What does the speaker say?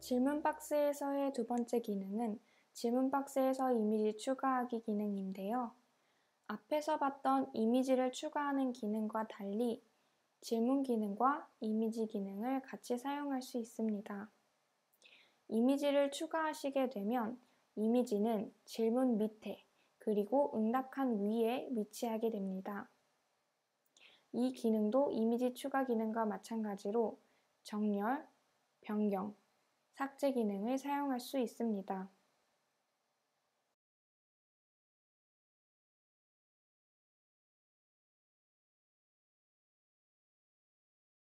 질문 박스에서의 두 번째 기능은 질문 박스에서 이미지 추가하기 기능인데요. 앞에서 봤던 이미지를 추가하는 기능과 달리 질문 기능과 이미지 기능을 같이 사용할 수 있습니다. 이미지를 추가하시게 되면 이미지는 질문 밑에 그리고 응답칸 위에 위치하게 됩니다. 이 기능도 이미지 추가 기능과 마찬가지로 정렬, 변경, 삭제 기능을 사용할 수 있습니다.